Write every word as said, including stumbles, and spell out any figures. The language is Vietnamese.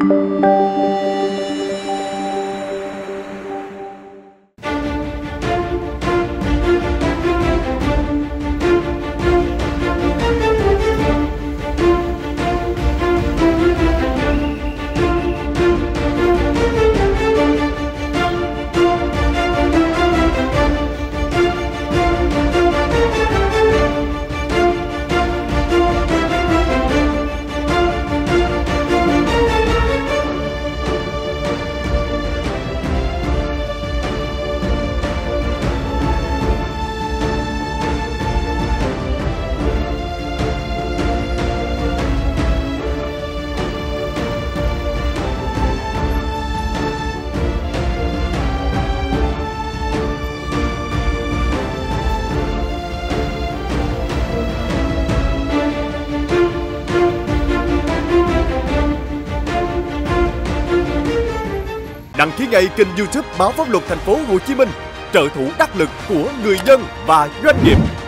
Đăng ký ngay kênh YouTube Báo Pháp Luật Thành phố Hồ Chí Minh, trợ thủ đắc lực của người dân và doanh nghiệp.